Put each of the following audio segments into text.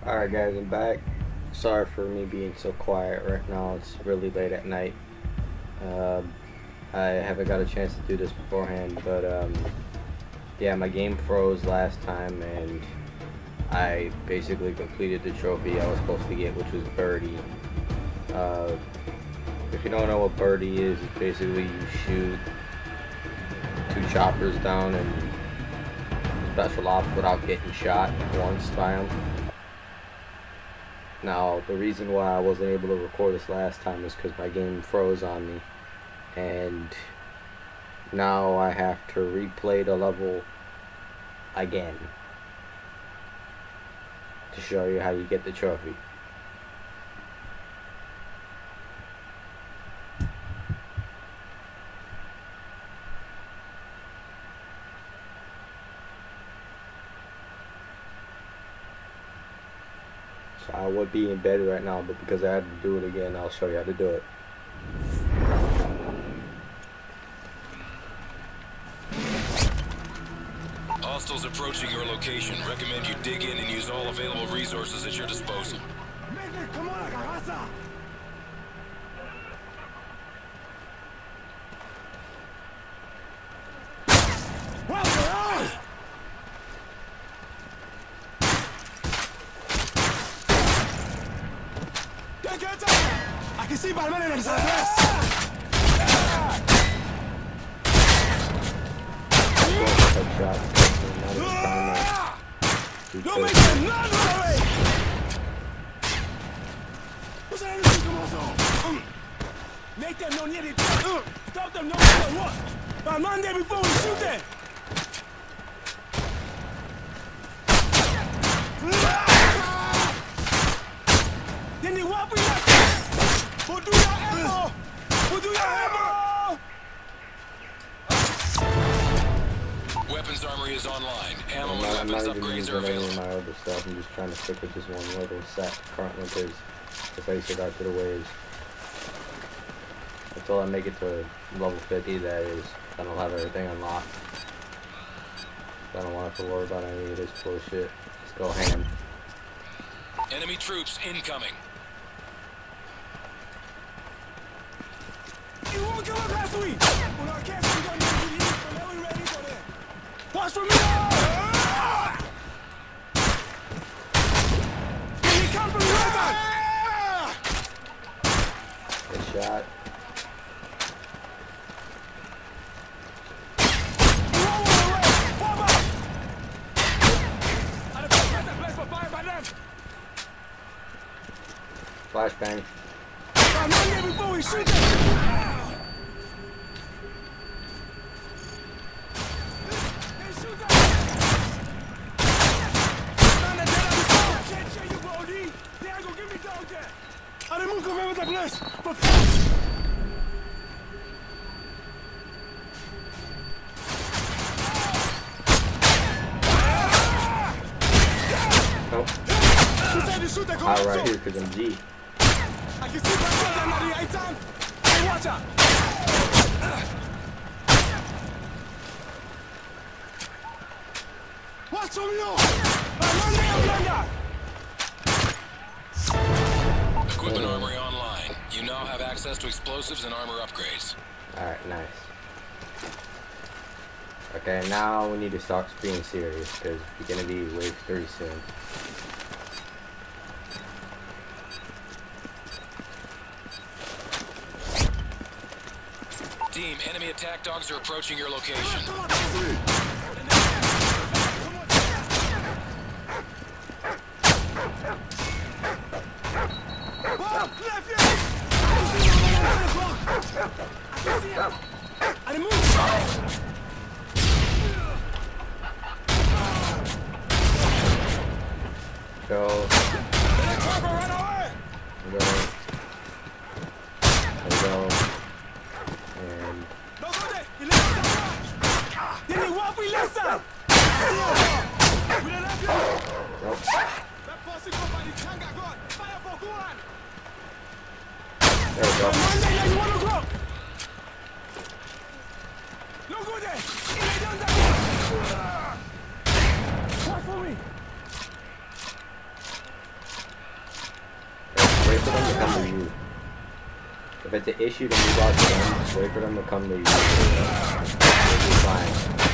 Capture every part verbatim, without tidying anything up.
Alright guys, I'm back. Sorry for me being so quiet right now. It's really late at night. Um, I haven't got a chance to do this beforehand, but um, yeah, my game froze last time and I basically completed the trophy I was supposed to get, which was Birdie. Uh, if you don't know what Birdie is, it's basically you shoot two choppers down and special ops without getting shot once by them. Now, the reason why I wasn't able to record this last time is because my game froze on me, and now I have to replay the level again to show you how you get the trophy. So I would be in bed right now, but because I had to do it again, I'll show you how to do it. Hostiles approaching your location. Recommend you dig in and use all available resources at your disposal. I can see Balmain in his address. Don't make them run away! Make them no near it. Stop them no matter what. Balmain there before we shoot them. Then they walk with us. We'll do your ammo! We'll do your ammo! Weapons armory is online. Ammo I'm and not, I'm weapons not even upgrades using are any available. of my other stuff. I'm just trying to stick with this one little set currently because the face it out to the waves. Until I make it to level fifty, that is. I don't have everything unlocked. I don't want to have to worry about any of this bullshit. Let's go ham. Enemy troops incoming. You won't give up last week! When our cast is going to the east, so now we're ready for them. Watch for me! Can he come from the river? Good shot. Flashbang. I'm not there before we shoot them! High right here because I'm G. I can see my brother right time. Hey, watch out! Watch from you! Equipment armory online. You now have access to explosives and armor upgrades. Alright, nice. Okay, now we need to start being serious because we're gonna be wave three soon. Team, enemy attack dogs are approaching your location. Go. Go. Go. And nope. There we go. If it's an issue to move out to them, just wait for them to come to you. You'll be fine.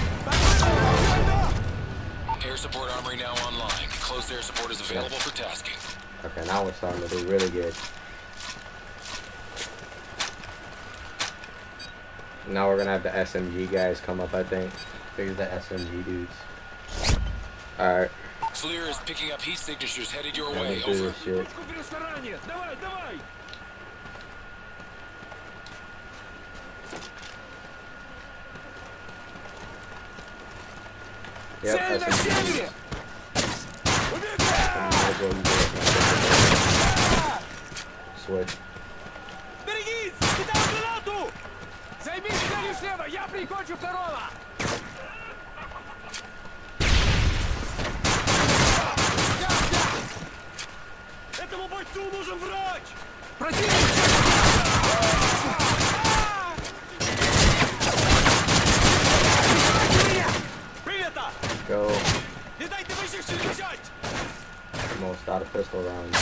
Air support armory now online. Close air support is available for tasking. Okay, now we're starting to do really good. Now we're gonna have the S M G guys come up, I think. Figure the S M G dudes. Alright. FLIR is picking up heat signatures headed your Let way. me do Over. this shit. Давай, давай! Yep, Цель на S M G. севере! Switch. Берегись! Кидал гранату! Займись целью слева, я прикончу второго! Этому бойцу нужен врач! Противник! Принято! Go. Не дайте выжившим бежать! Almost out of pistol rounds.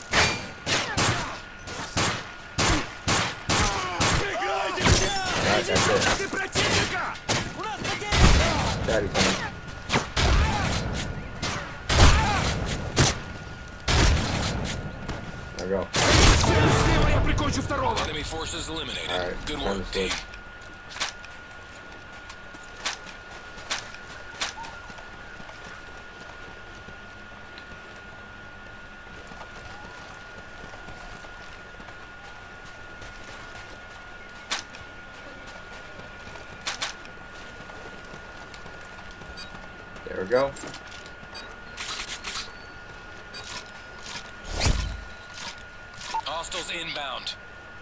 Прикройте меня! Alright, that's it. Ты противника! У нас потери! Daddy time. There we go. Слева я прикончу второго! Enemy forces eliminated. Alright, Good time work, to team. switch. There we go. Hostiles inbound.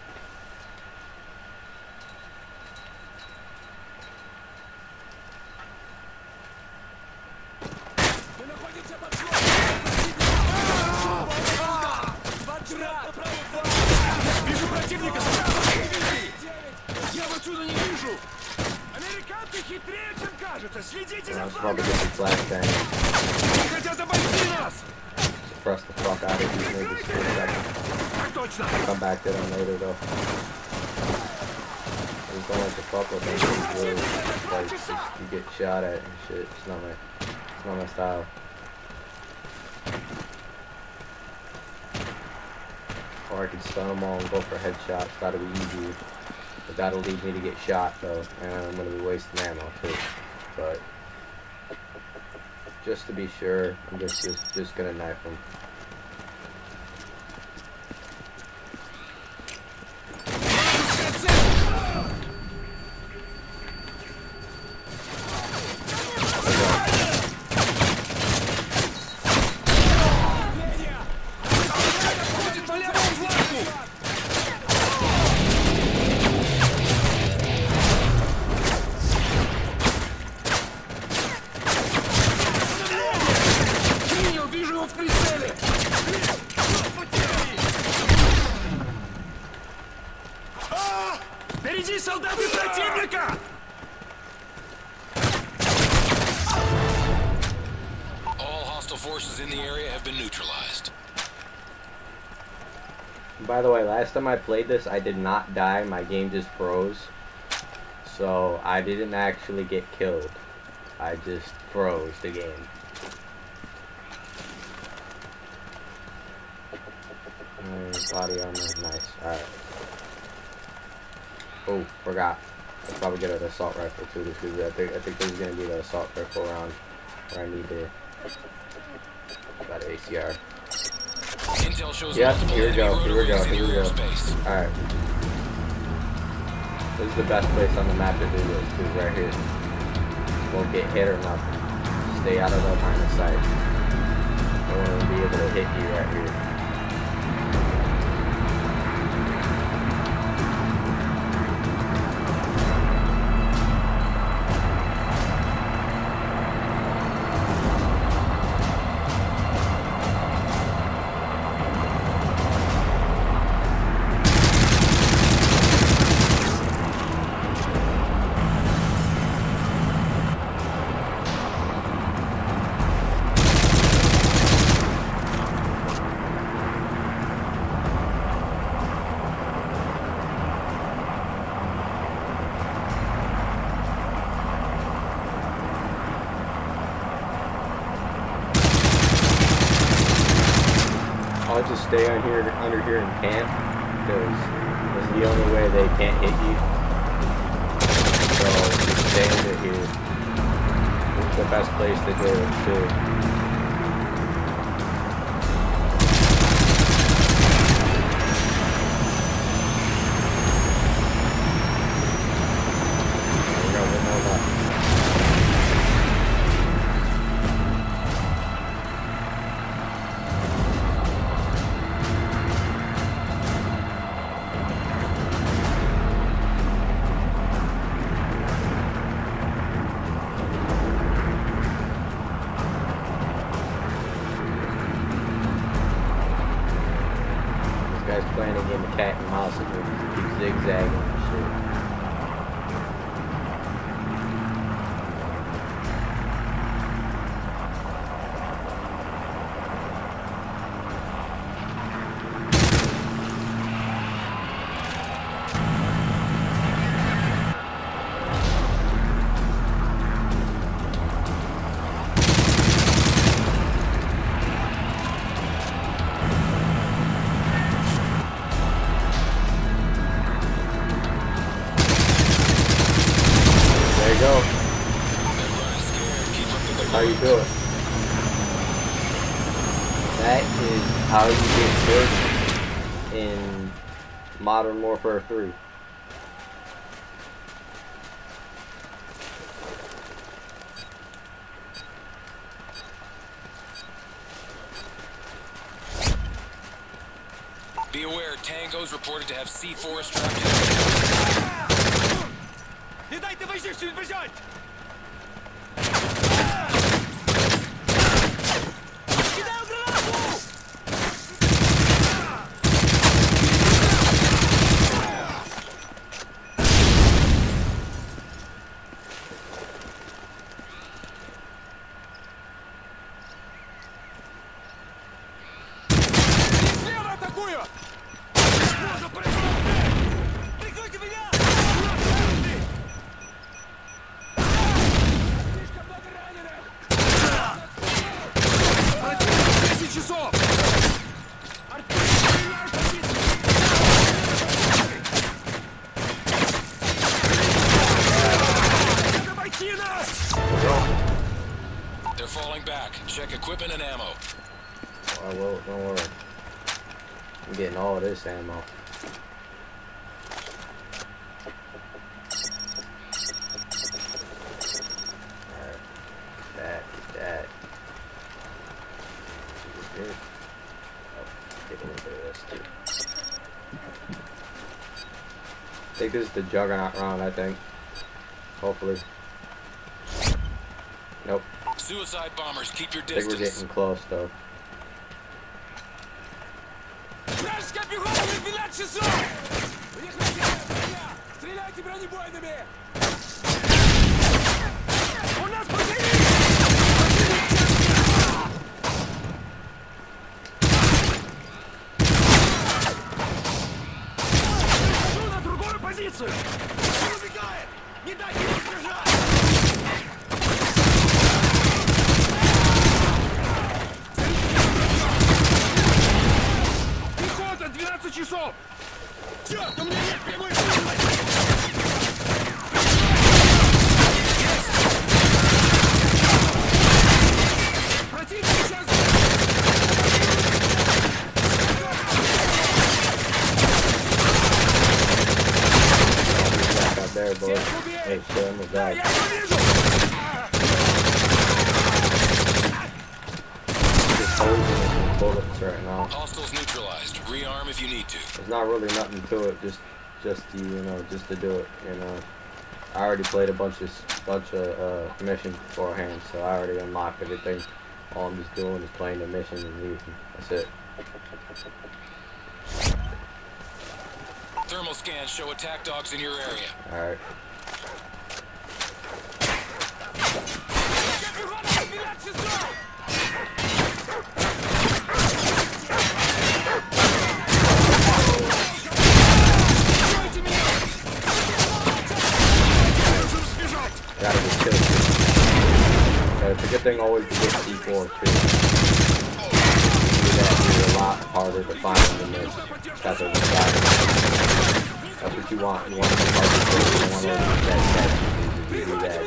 Мы находимся под флотом! Вижу противника справа! Я в отсюда не вижу! Американцы хитрее, чем кажется! Следите за Let's флагом! probably get some flashbang. Они хотят обойти нас! Suppress the fuck out of these niggas for a second. Так точно! Come back to them later though. I just don't like to fuck with them. It's really, like, just, you get shot at and shit. It's not my, it's not my style. Or I could stun them all and go for headshots. That'll be easy. But that'll lead me to get shot though, and I'm gonna be wasting ammo too. But just to be sure, I'm just just, just gonna knife them. По левому флангу! Принял, вижу его в прицеле! А! Впереди солдаты противника! All hostile forces in the area have been neutralized. By the way, last time I played this, I did not die. My game just froze. So I didn't actually get killed. I just froze the game. Alright, body armor, nice. Alright. Oh, forgot. I'll probably get an assault rifle too. This is, I think I think this is gonna be the assault rifle round where I need to got an A C R. Intel shows Yeah, multiple here we go, enemy here we go, rotaries in here we your go. airspace. Alright. This is the best place on the map to do this, too, right here. Won't get hit or nothing. Stay out of the line of sight. No one will be able to hit you right here. I'll just stay on here under here and camp because it's the only way they can't hit you. So just stay under here. It's the best place to do it too. Guy's playing a game of cat and mouse and he keeps zigzagging and shit. Go. That's how you do it. That is how you get killed in Modern Warfare three. Be aware, Tango's reported to have C four strapped in. Не дайте вознице избежать! Кидаю гранату! Слева атакую! Можно прикрыть! Прикройте меня! Часов! They're falling back. Check equipment and ammo. Oh, well, don't worry. I'm getting all this ammo. Alright. That, that. Here. Oh, get a little bit of this too. I think this is the Juggernaut round, I think. Hopefully. Nope. Suicide bombers, keep your I think we're distance. getting close though. Вражеская пехота на двенадцать часов! У них на стреляйте бронебойными! У нас противник! На другую позицию! Убегает! Не дайте ему сбежать! Пехота, двенадцать часов! Черт, у меня нет прямой силы! Противник сейчас... There, boy. Hey, show him the back. Just holding it with bullets right now. Hostiles neutralized. Rearm if you need to. There's not really nothing to it, just, just to, you know, just to do it. You know, I already played a bunch of, bunch of uh, missions beforehand, so I already unlocked everything. All I'm just doing is playing the missions and leaving. That's it. Thermal scans show attack dogs in your area. Alright. Gotta get killed. Yeah, it's a good thing always to get C four too. Do that, lot harder to find them in this type of environment. That's what you want. You want to hard to kill. You want to that that you do that.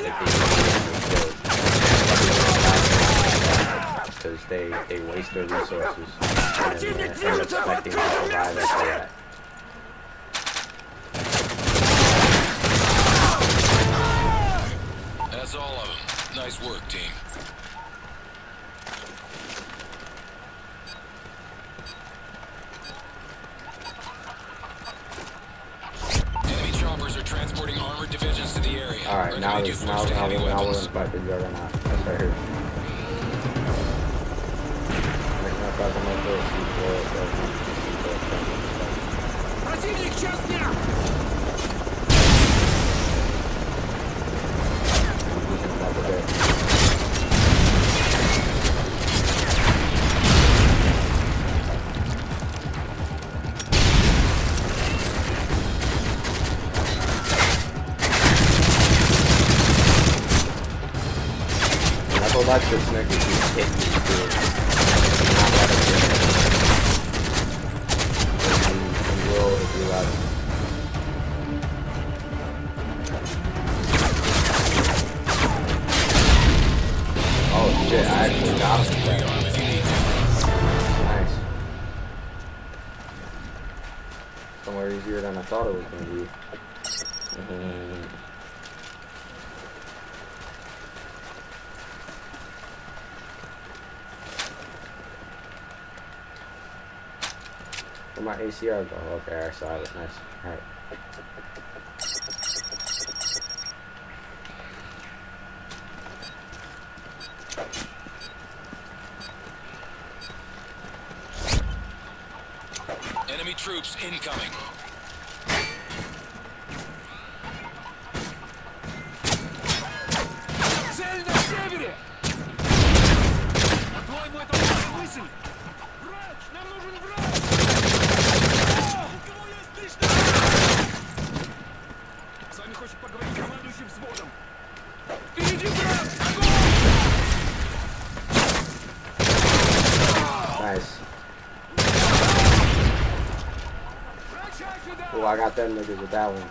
They because they they waste their resources and uh, end up expecting to survive after that. That's all of them. Nice work, team. Enemy choppers are transporting armored divisions to the area. All right, now, now, now, now, now we're gonna fight the Juggernaut. That's right here. Противник час дня! I go back to this nigga who's hitting me too. If you let him. Oh shit, I actually got him. Nice. Somewhere easier than I thought it was going to be. Mm-hmm. Where my A C R go? Okay, I saw it. Nice. Alright. Enemy troops incoming. Цель на севере! По-твоему, это моя мысль? Врач! Нам нужен врач! С вами хочет поговорить командующий взводом. Впереди брат! Огонь! Nice. Oh, I got them niggas with that one.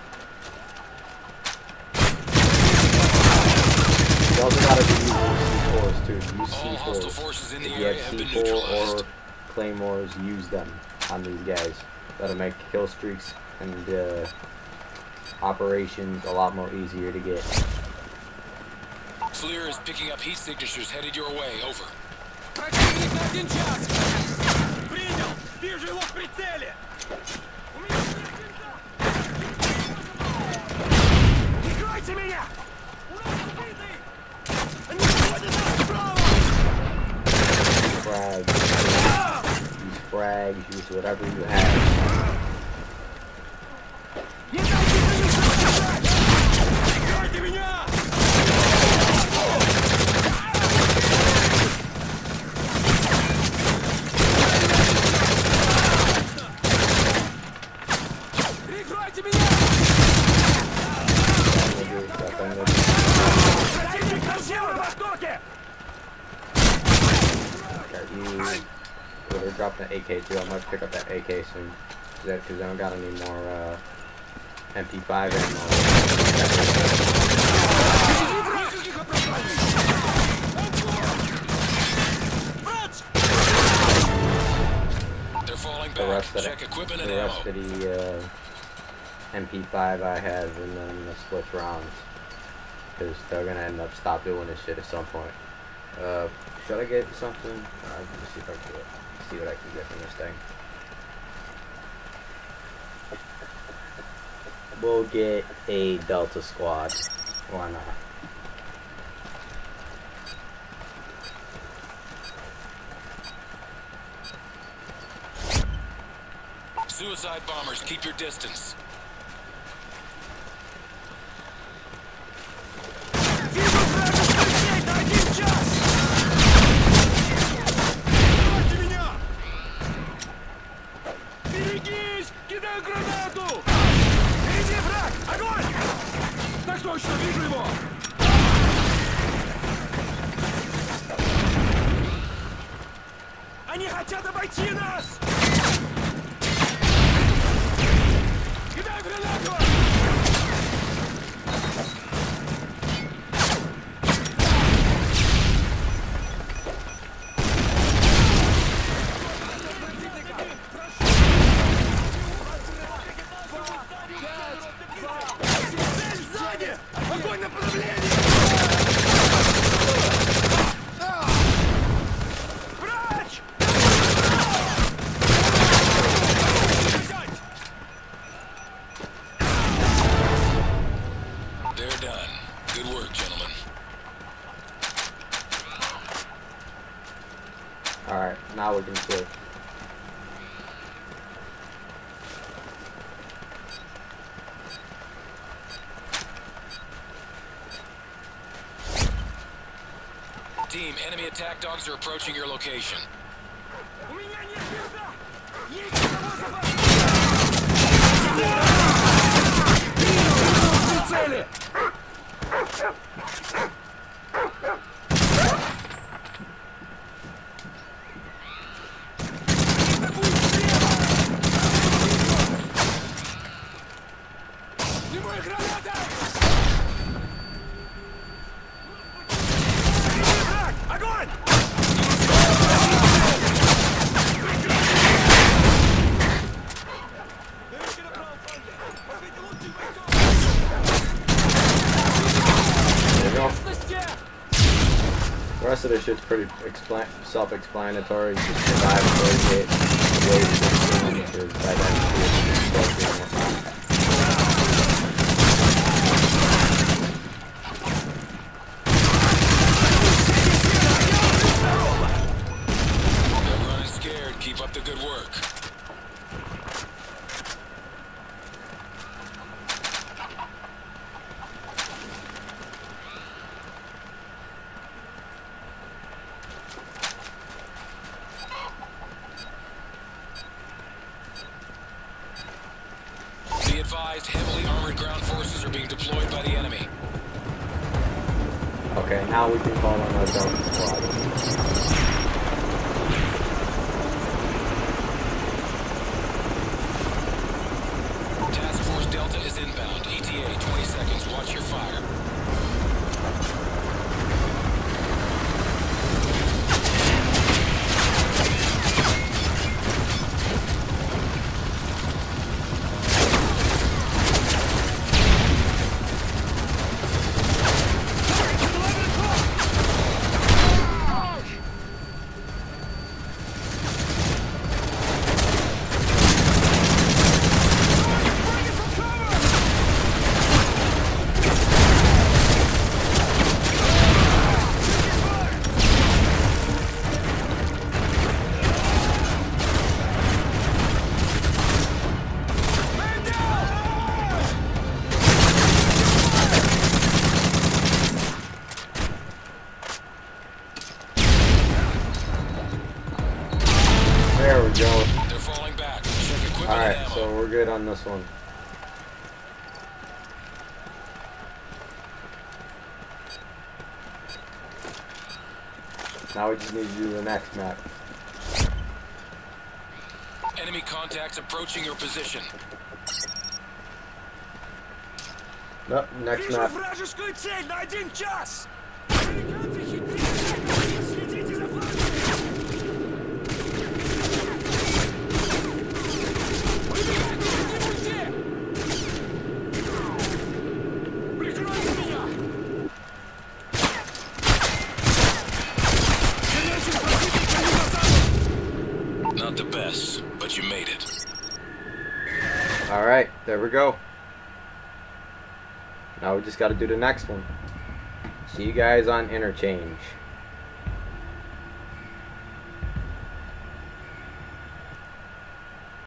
You also gotta be using C fours too. Use C fours. If you have C four or Claymores, use them on these guys. That'll make kill streaks and uh, operations a lot more easier to get. FLIR is picking up heat signatures headed your way. Over. Противник на один час! Принял! Вижу его в прицеле! У меня прикройте меня! Уран убитый! Они заходят нас справа! Frags. Use frags, use whatever you have. Не дайте мне сражать! Прикройте меня! Прикройте меня! Противник на северо-востоке! Got you. Well, they're dropping an A K too. I might pick up that A K soon. Because I don't got any more uh, M P five ammo. They're falling The back. rest of Check the, equipment and the rest ammo. of the uh, M P five I have, and then I'm gonna switch rounds because they're gonna end up stop doing this shit at some point. Uh, should I get something? Uh, let's see if I can get, see what I can get from this thing. We'll get a Delta Squad. Why not? Suicide bombers, keep your distance. Вижу врага смертей на один час! Прикройте меня! Берегись! Кидаю гранату! Впереди враг! Огонь! Так точно, вижу его! Они хотят обойти нас! Кидай гранату! Цель сзади! Огонь на подавление! Alright, now we can clear. Team, enemy attack dogs are approaching your location. У меня нет винта! Есть одного запаса! Цели! The rest of this shit's pretty self-explanatory. Just survive, negotiate, wait for the to by then Everyone is scared. Keep up the good work. Be advised, heavily armored ground forces are being deployed by the enemy. Okay, now we can call on our Delta squad. Task Force Delta is inbound. E T A, twenty seconds. Watch your fire. There we go. They're falling back. Check equipment Alright, and ammo. so we're good on this one. Now we just need to do the next map. Enemy contacts approaching your position. Nope, next Вижу map. вражескую цель на один час! Американцы хитрее! Следите за флангом! Прикройте меня! Not the best, but you made it. Alright, there we go. Now we just gotta do the next one. See you guys on Interchange.